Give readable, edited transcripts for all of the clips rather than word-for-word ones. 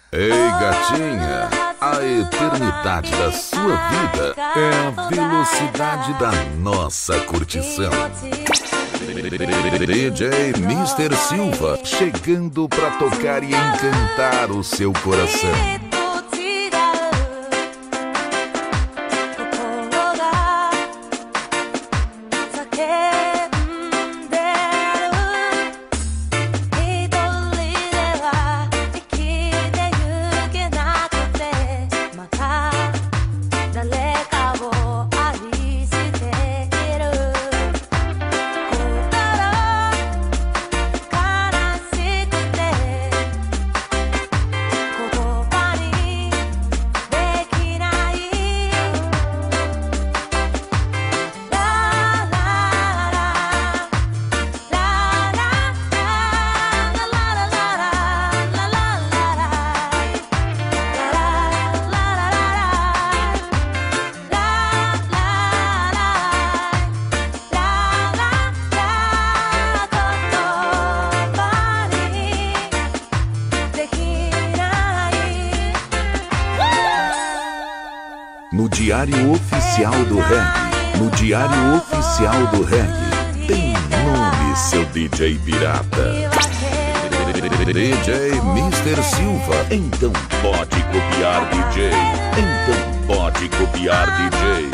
Ei, gatinha, a eternidade da sua vida é a velocidade da nossa curtição. DJ Mr. Silva chegando pra tocar e encantar o seu coração. No Diário Oficial do Reggae, no Diário Oficial do Reggae, tem nome seu DJ pirata. DJ Mr. Silva, então pode copiar DJ, então pode copiar DJ.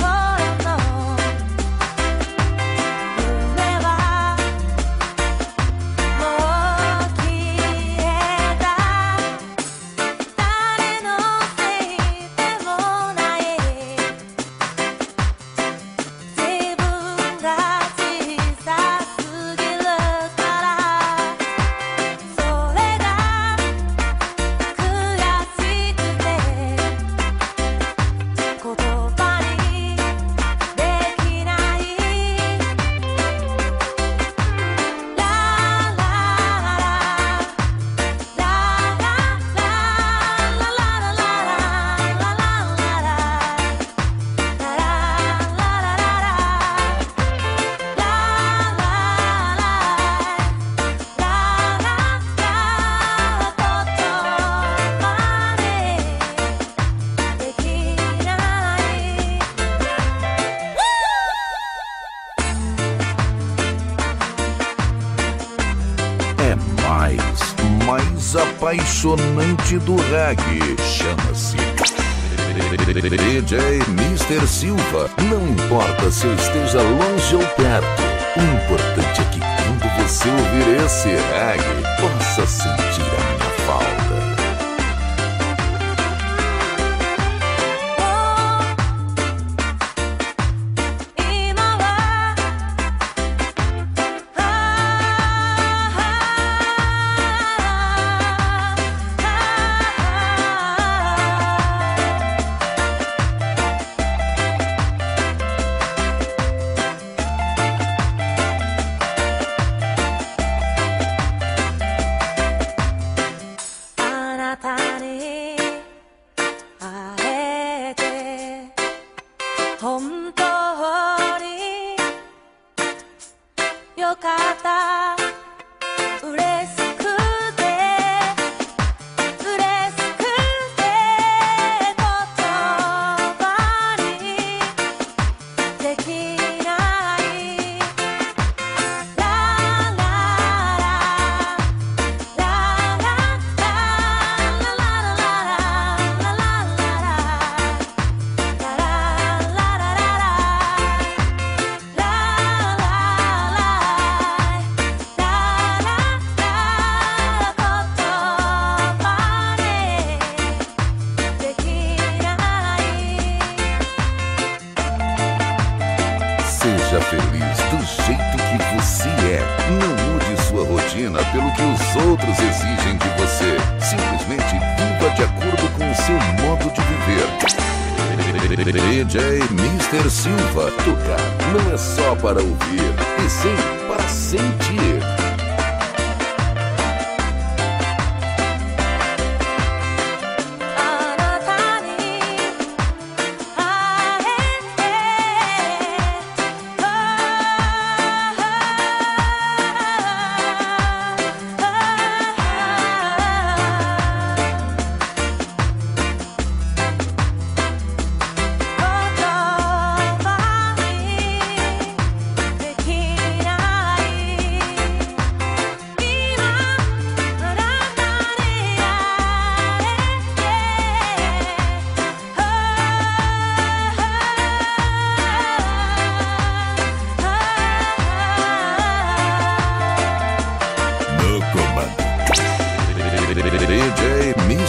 Mais apaixonante do reggae, chama-se DJ Mr. Silva. Não importa se eu esteja longe ou perto, o importante é que quando você ouvir esse reggae, possa sentir a minha falta. Seja feliz do jeito que você é. Não mude sua rotina pelo que os outros exigem de você. Simplesmente viva de acordo com o seu modo de viver. DJ Mr. Silva. Tocar não é só para ouvir, e sim para sentir.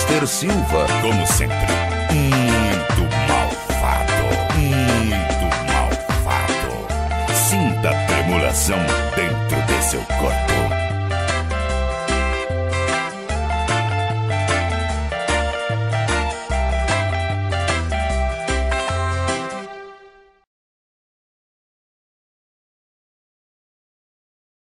Mr. Silva. Como sempre, muito malvado. Muito malvado. Sinta a tremulação dentro de seu corpo.